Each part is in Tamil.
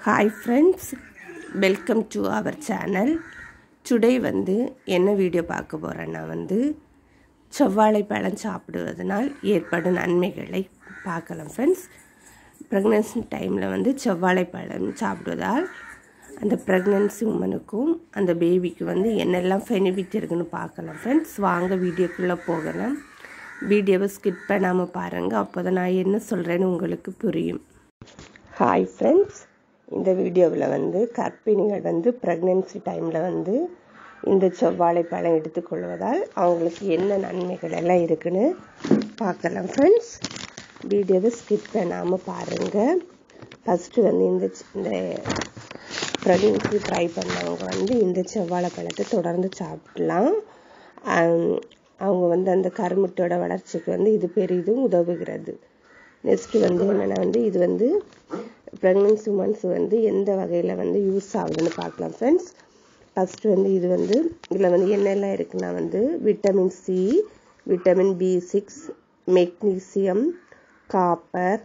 Hi friends, welcome to our channel. Today என்ன வீடியோ பார்க்க போகிறேன்னா செவ்வாழை பழம் சாப்பிடுவதனால் ஏற்படும் நன்மைகளை பார்க்கலாம் ஃப்ரெண்ட்ஸ். ப்ரெக்னன்சி டைமில் செவ்வாழை பழம் சாப்பிடுவதால் அந்த ப்ரெக்னன்சி உமனுக்கும் அந்த பேபிக்கு என்னெல்லாம் பெனிஃபிட் இருக்குன்னு பார்க்கலாம் ஃப்ரெண்ட்ஸ். வாங்க வீடியோக்குள்ளே போகலாம். வீடியோவை ஸ்கிப் பண்ணாமல் பாருங்கள், அப்போ தான் நான் என்ன சொல்கிறேன்னு உங்களுக்கு புரியும். ஹாய் ஃப்ரெண்ட்ஸ், இந்த வீடியோவில் கர்ப்பிணிகள் ப்ரெக்னன்சி டைமில் இந்த செவ்வாழை பழம் எடுத்துக்கொள்வதால் அவங்களுக்கு என்ன நன்மைகள் எல்லாம் இருக்குன்னு பார்க்கலாம் ஃப்ரெண்ட்ஸ். வீடியோவை ஸ்கிப் பண்ணாமல் பாருங்கள். ஃபஸ்ட்டு இந்த ப்ரெக்னன்சி ட்ரை பண்ணவங்க இந்த செவ்வாழை பழத்தை தொடர்ந்து சாப்பிடலாம். அவங்க அந்த கருமுட்டோட வளர்ச்சிக்கு இது பெரிதும் உதவுகிறது. நெக்ஸ்ட்டு என்னென்னா இது ப்ரெக்னன்சி உமன்ஸ் எந்த வகையில் யூஸ் ஆகுதுன்னு பார்க்கலாம் ஃப்ரெண்ட்ஸ். ஃபஸ்ட்டு இது இதில் என்னெல்லாம் இருக்குன்னா vitamin C, vitamin B6, magnesium, copper,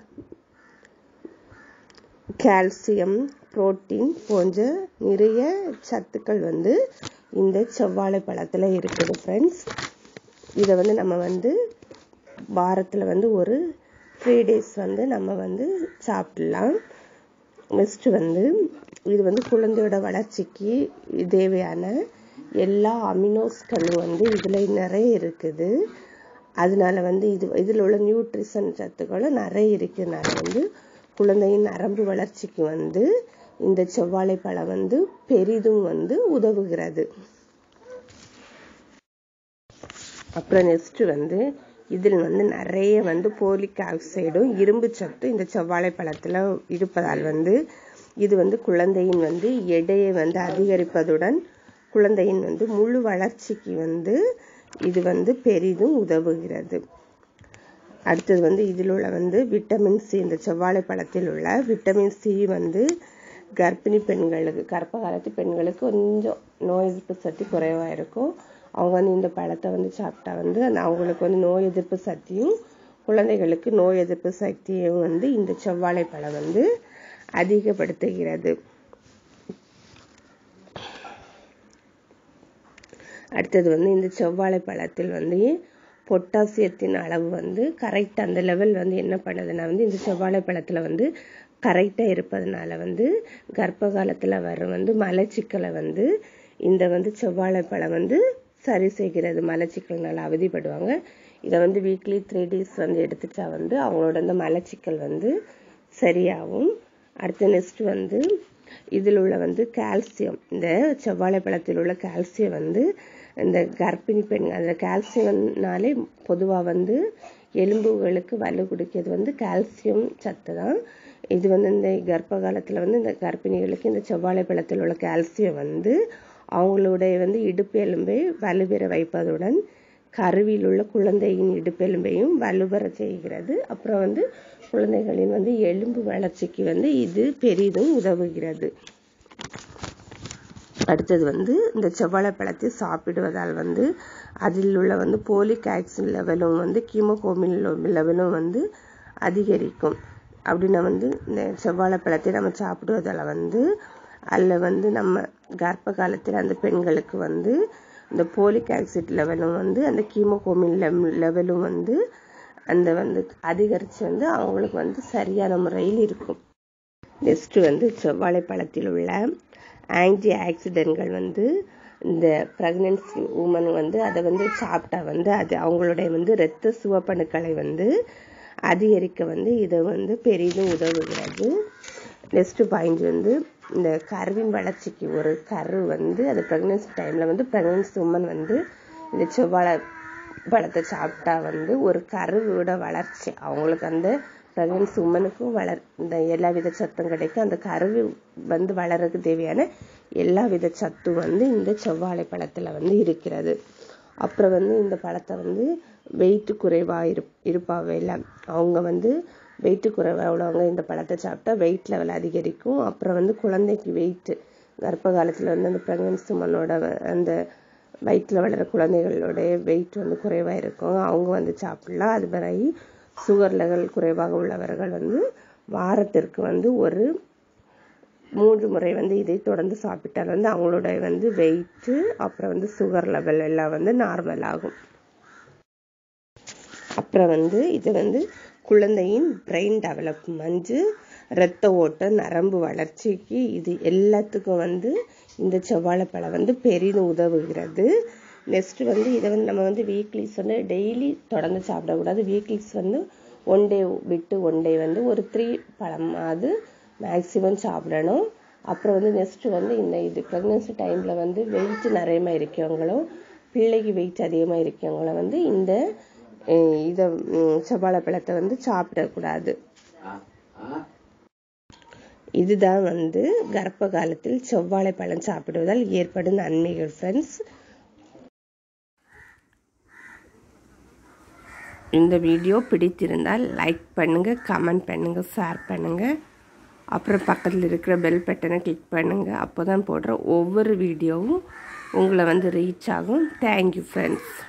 calcium, protein போன்ற நிறைய சத்துக்கள் இந்த செவ்வாழை பழத்தில் இருக்குது ஃப்ரெண்ட்ஸ். இதை நம்ம வாரத்தில் ஒரு 3 days நம்ம சாப்பிடலாம். நெக்ஸ்ட்டு இது குழந்தையோட வளர்ச்சிக்கு தேவையான எல்லா அமினோஸ்களும் இதில் நிறைய இருக்குது. அதனால இதில் உள்ள நியூட்ரிஷன் சத்துக்களும் நிறைய இருக்கிறதுனால குழந்தையின் நரம்பு வளர்ச்சிக்கு இந்த செவ்வாழை பழம் பெரிதும் உதவுகிறது. அப்புறம் நெக்ஸ்ட்டு இதில் நிறைய போலிக் ஆக்சைடும் இரும்பு சத்தும் இந்த செவ்வாழை பழத்தில் இருப்பதால் இது குழந்தையின் எடையை அதிகரிப்பதுடன் குழந்தையின் முழு வளர்ச்சிக்கு இது பெரிதும் உதவுகிறது. அடுத்தது இதில் உள்ள விட்டமின் சி, இந்த செவ்வாழை பழத்தில் உள்ள விட்டமின் சி கர்ப்பிணி பெண்களுக்கு, கர்ப்ப காலத்து பெண்களுக்கு கொஞ்சம் நோய் எதிர்ப்பு சக்தி குறைவாக இருக்கும். அவங்க இந்த பழத்தை சாப்பிட்டா அவங்களுக்கு நோய் எதிர்ப்பு சக்தியும் குழந்தைகளுக்கு நோய் எதிர்ப்பு சக்தியும் இந்த செவ்வாழை பழம் அதிகப்படுத்துகிறது. அடுத்தது இந்த செவ்வாழை பழத்தில் பொட்டாசியத்தின் அளவு கரெக்டாக அந்த லெவல் என்ன பண்ணுதுன்னா இந்த செவ்வாழை பழத்தில் கரெக்டாக இருப்பதனால கர்ப்ப காலத்தில் வர மலச்சிக்கலை இந்த செவ்வாழை பழம் சரி செய்கிறது. மலச்சிக்கல்னால அவதிப்படுவாங்க. இதை வீக்லி 3 days எடுத்துட்டா அவங்களோட அந்த மலச்சிக்கல் சரியாகும். அடுத்து நெக்ஸ்ட் இதில் உள்ள கால்சியம், இந்த செவ்வாழை பழத்தில் உள்ள கால்சியம் இந்த கர்ப்பிணி பெண், அந்த கால்சியம்னாலே பொதுவாக எலும்புகளுக்கு வலு கொடுக்கிறது கால்சியம் சத்து தான். இது இந்த கர்ப்ப காலத்தில் இந்த கர்ப்பிணிகளுக்கு இந்த செவ்வாழை பழத்தில் உள்ள கால்சியம் அவங்களுடைய இடுப்பு எலும்பை வலுப்பெற வைப்பதுடன் கருவில் உள்ள குழந்தையின் இடுப்பெலும்பையும் வலுப்பெற செய்கிறது. அப்புறம் குழந்தைகளின் எலும்பு வளர்ச்சிக்கு இது பெரிதும் உதவுகிறது. அடுத்தது இந்த செவ்வாழை பழத்தை சாப்பிடுவதால் அதில் உள்ள போலிக் ஆசிட் லெவலும் கீமோகுளோபின் லெவலும் அதிகரிக்கும். அப்படின்னா இந்த செவ்வாழை பழத்தை நம்ம சாப்பிடுவதால் அதில் நம்ம கர்ப்ப காலத்தில் அந்த பெண்களுக்கு இந்த போலிக் ஆசிட் லெவலும் அந்த கீமோகுளோபின் லெவலும் அந்த அதிகரித்து அவங்களுக்கு சரியான முறையில் இருக்கும். நெக்ஸ்ட்டு செவ்வாழை பழத்தில் உள்ள ஆன்டி ஆக்சிடென்ட்கள் இந்த ப்ரெக்னன்சி உமன் அதை சாப்பிட்டா அது அவங்களுடைய இரத்த சிவப்பணுக்களை அதிகரிக்க இதை பெரிதும் உதவுகிறது. நெக்ஸ்ட் பாயிண்ட் இந்த கருவின் வளர்ச்சிக்கு ஒரு கரு அது ப்ரெக்னன்சி டைமில் ப்ரெக்னன்சி உமன் இந்த செவ்வாழை பழத்தை சாப்பிட்டா ஒரு கருவோட வளர்ச்சி அவங்களுக்கு அந்த ப்ரெக்னன்சி உமனுக்கும் இந்த எல்லா வித சத்தும் கிடைக்கும். அந்த கருவி வளர்றதுக்கு தேவையான எல்லா வித சத்தும் இந்த செவ்வாழை பழத்தில் இருக்கிறது. அப்புறம் இந்த பழத்தை வெயிட் குறைவாக இருப்பாவே இல்லை, அவங்க வெயிட்டு குறைவாக உள்ளவங்க இந்த பழத்தை சாப்பிட்டா வெயிட் லெவல் அதிகரிக்கும். அப்புறம் குழந்தைக்கு வெயிட்டு கர்ப்ப காலத்தில் அந்த ப்ரெக்னன்சி உமனோட அந்த வயிற்றில் வளர குழந்தைகளோடைய வெயிட் குறைவாக இருக்கும். அவங்க சாப்பிடலாம். அது பிறகு சுகர் லெவல் குறைவாக உள்ளவர்கள் வாரத்திற்கு ஒரு 3 முறை வந்து இதை தொடர்ந்து சாப்பிட்டால் வந்து அவங்களோட வந்து வெயிட்டு அப்புறம் வந்து சுகர் லெவல் எல்லாம் வந்து நார்மல் ஆகும். அப்புறம் வந்து இது வந்து குழந்தையின் பிரெயின் டெவலப்மெண்ட், இரத்த ஓட்டம், நரம்பு வளர்ச்சிக்கு இது எல்லாத்துக்கும் வந்து இந்த செவ்வாழைப்பழம் வந்து பெரிதும் உதவுகிறது. நெக்ஸ்ட் வந்து இதை வந்து நம்ம வந்து வீக்லிஸ் வந்து டெய்லி தொடர்ந்து சாப்பிடக்கூடாது. வீக்லிஸ் வந்து 1 டே விட்டு 1 டே வந்து ஒரு 3 பழமாவது மேக்ஸிமம் சாப்பிடணும். அப்புறம் வந்து நெக்ஸ்ட் வந்து இது ப்ரெக்னன்சி டைமில் வந்து வெயிட் நிறையமாக இருக்கவங்களும் பிள்ளைக்கு வெயிட் அதிகமாக இருக்கவங்களும் வந்து இதை செவ்வாழைப்பழத்தை வந்து சாப்பிடக்கூடாது. இதுதான் வந்து கர்ப்ப காலத்தில் செவ்வாழைப்பழம் சாப்பிடுவதால் ஏற்படும் நன்மைகள் ஃப்ரெண்ட்ஸ். இந்த வீடியோ பிடித்திருந்தால் லைக் பண்ணுங்கள், கமெண்ட் பண்ணுங்கள், ஷேர் பண்ணுங்கள். அப்புறம் பக்கத்தில் இருக்கிற பெல் பட்டனை கிளிக் பண்ணுங்கள். அப்போ தான் போடுற ஒவ்வொரு வீடியோவும் உங்களை வந்து ரீச் ஆகும். Thank you friends.